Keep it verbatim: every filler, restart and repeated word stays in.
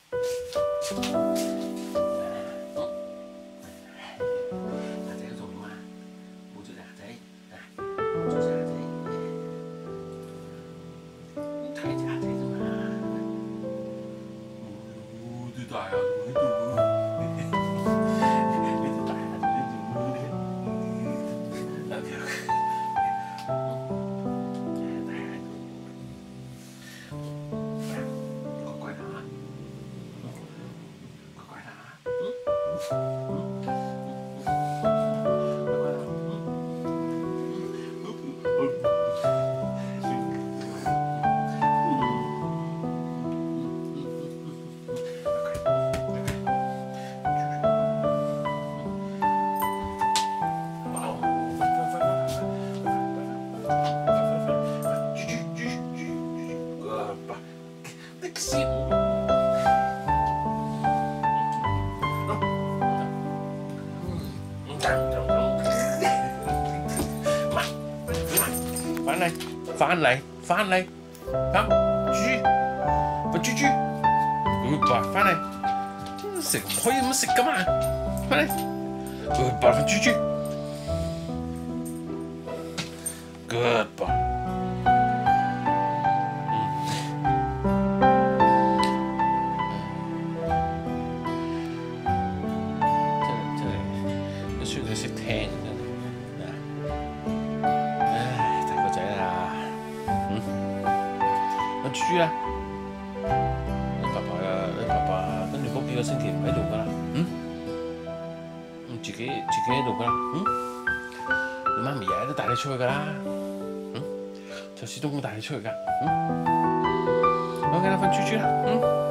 仔仔做咩啊？冇住仔仔，冇住仔仔，睇仔仔啫嘛。我啲大牙仲喺度，你啲大牙仲喺度嘅。OK OK。大牙喺度，乖乖的啊，乖乖的啊，嗯。 翻嚟，翻嚟，翻嚟，咁豬，個豬豬，佢話翻嚟，食可以咁食噶嘛？翻嚟，佢話個豬豬 ，good boy。 書佢識聽真係，唉，大個仔啦，嗯，阿豬啊，你爸爸啊，你爸爸跟住嗰幾個星期唔喺度噶啦，嗯，自己自己喺度噶啦，嗯，你媽咪日日都帶你出去噶啦，嗯，就始終都帶你出去噶，嗯，OK啦，瞓豬豬啦，嗯。